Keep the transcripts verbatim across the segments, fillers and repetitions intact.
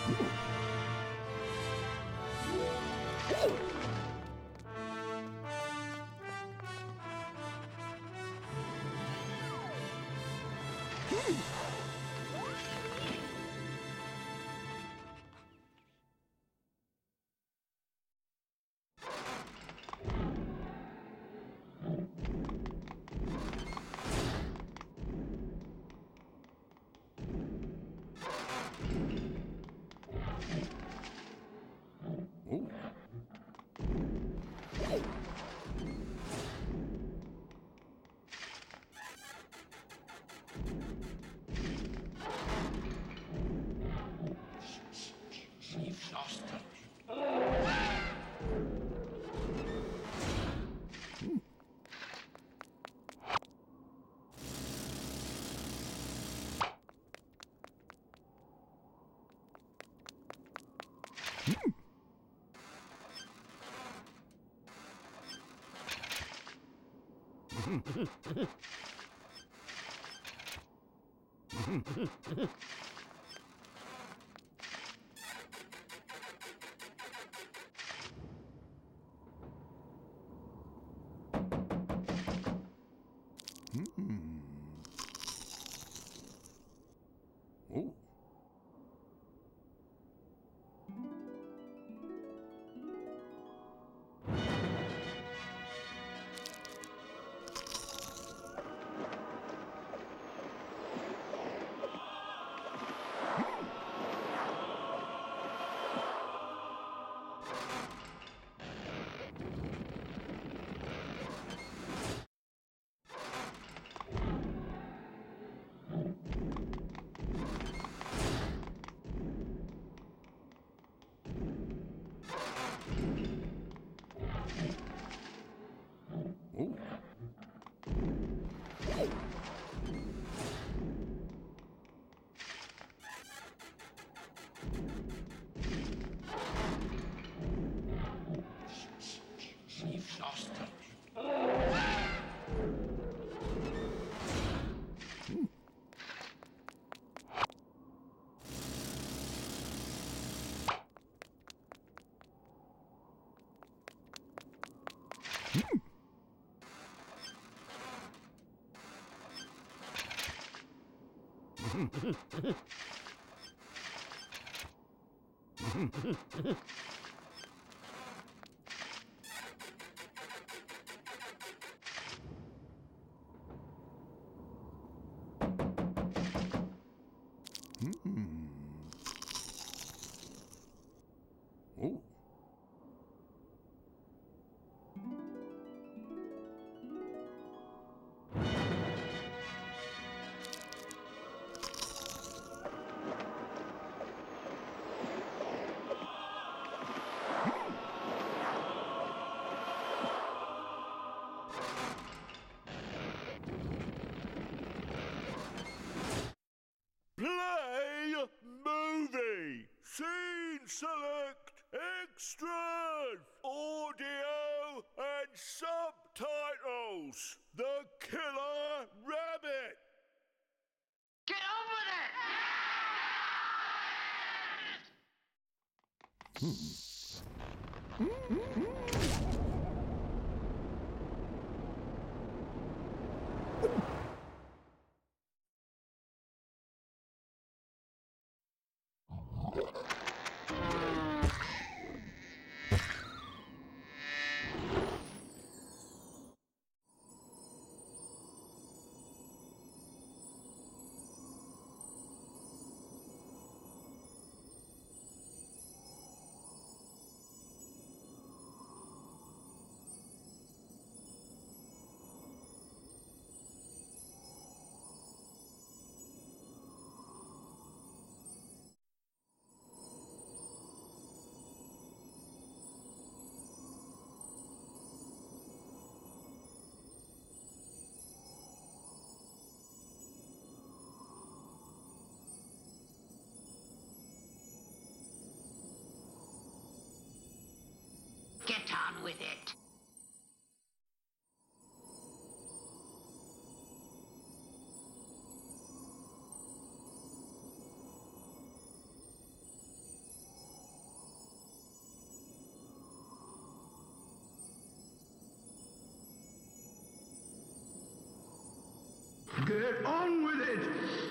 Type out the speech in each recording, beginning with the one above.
Select extras, audio and subtitles. The Killer Rabbit. Get over there! Get on with it. on with it!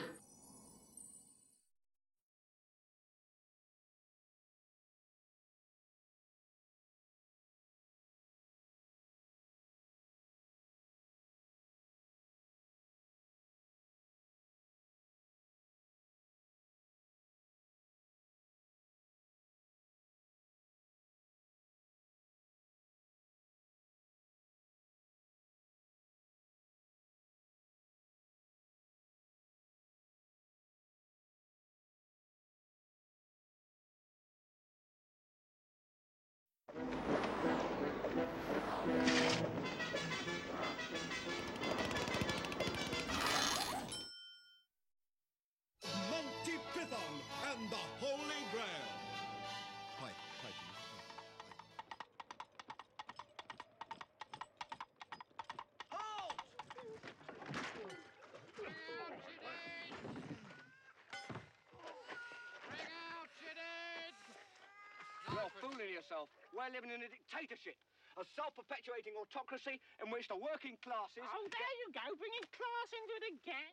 Monty Python and the Holy Grail. Hi, hi, Halt! Bring out Shedid! You're fooling yourself. We're living in a dictatorship, a self-perpetuating autocracy in which the working classes... Oh, there you go, bringing class into it again.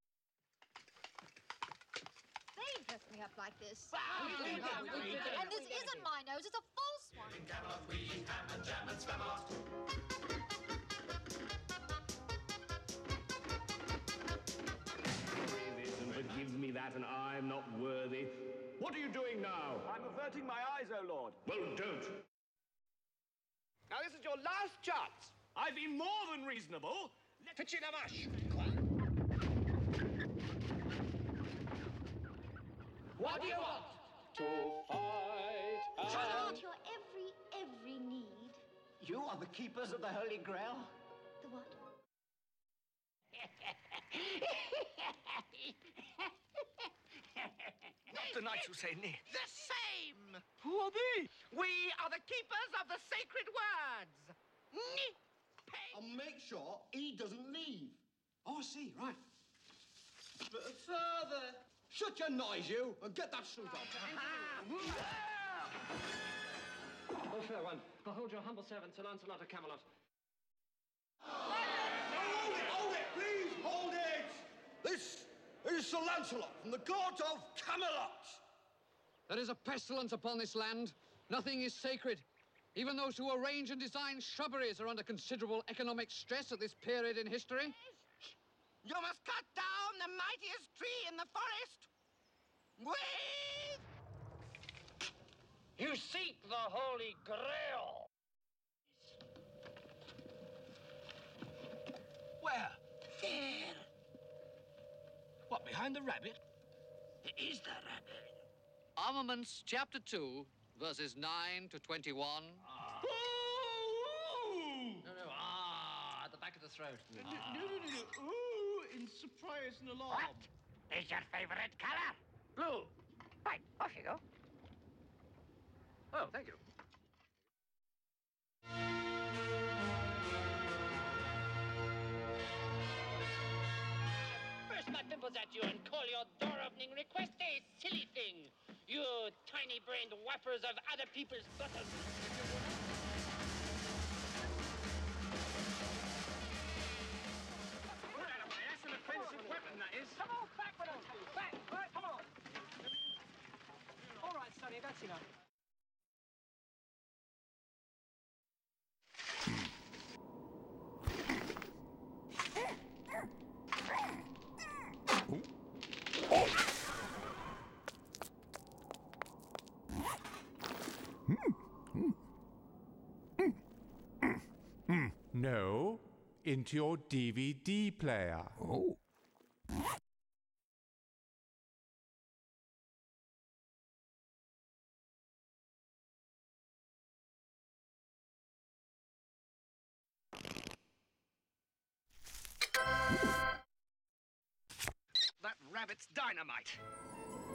They dressed me up like this. Ah, we did that, we did And this isn't my nose, it's a false one. In Camelot we have a German Camelot. This and forgive me that, and I'm not worthy. What are you doing now? I'm averting my eyes, O Lord. Well, don't. Now, this is your last chance. I've been more than reasonable. Pitch in a mush. What do you want? To fight Shut out your every, every need. You are the keepers of the Holy Grail? The what? The knights who say nay. The same! Who are they? We are the keepers of the sacred words. Ni- I'll make sure he doesn't leave. Oh, I see, right. But further. Shut your noise, you, and get that suit on. Oh, fair one. Behold your humble servant, Sir Lancelot of Camelot. Hold it, hold it, please, hold it! This is Sir Lancelot from the court of Camelot. There is a pestilence upon this land. Nothing is sacred. Even those who arrange and design shrubberies are under considerable economic stress at this period in history. You must cut down the mightiest tree in the forest. With... You seek the Holy Grail. Where? There. What, behind the rabbit? It is the rabbit. Armaments, chapter two, verses nine to twenty-one. No, no, ah, at the back of the throat. No, no, no, no. Ooh, in surprise and alarm. What is your favorite color? Blue. Right, off you go. Oh, thank you. Burst my pimples at you and call your door-opening request a silly thing. You tiny-brained whappers of other people's buttons. That's an offensive weapon, that is. Come on, back with us. Back. All right, come on. All right, Sonny, that's enough. No, into your D V D player. Oh. That rabbit's dynamite.